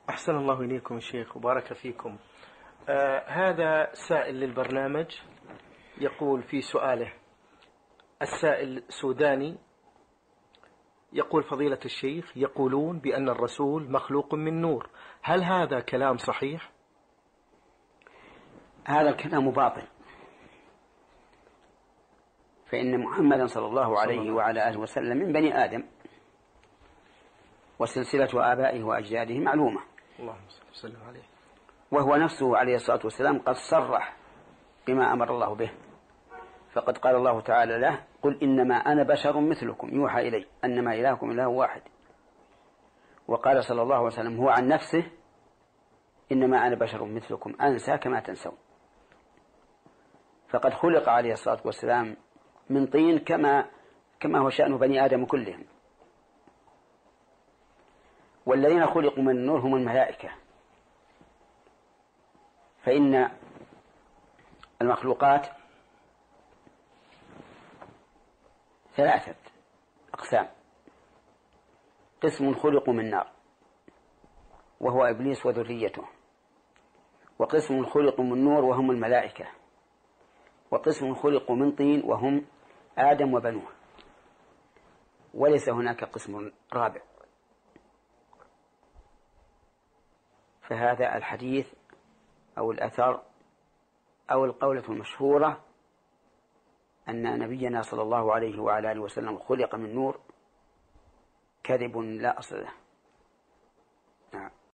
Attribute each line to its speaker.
Speaker 1: أحسن الله إليكم الشيخ وبارك فيكم. هذا سائل للبرنامج يقول في سؤاله، السائل سوداني يقول: فضيلة الشيخ، يقولون بأن الرسول مخلوق من نور، هل هذا كلام صحيح؟
Speaker 2: هذا الكلام باطل، فإن محمدا صلى الله عليه وعلى آله وسلم من بني آدم، وسلسلة آبائه وأجداده معلومة،
Speaker 1: اللهم صل وسلم عليه،
Speaker 2: وهو نفسه عليه الصلاة والسلام قد صرح بما أمر الله به، فقد قال الله تعالى له: قل إنما أنا بشر مثلكم يوحى إلي أنما إلهكم إله واحد. وقال صلى الله عليه وسلم هو عن نفسه: إنما أنا بشر مثلكم أنسى كما تنسون. فقد خلق عليه الصلاة والسلام من طين كما هو شأن بني آدم كلهم. والذين خلقوا من النور هم الملائكة، فإن المخلوقات ثلاثة أقسام: قسم خلق من نار وهو إبليس وذريته، وقسم خلق من نور وهم الملائكة، وقسم خلق من طين وهم آدم وبنوه، وليس هناك قسم رابع. فهذا الحديث أو الأثر أو القولة المشهورة أن نبينا صلى الله عليه وعلى آله وسلم خلق من نور كذب لا أصل له. نعم.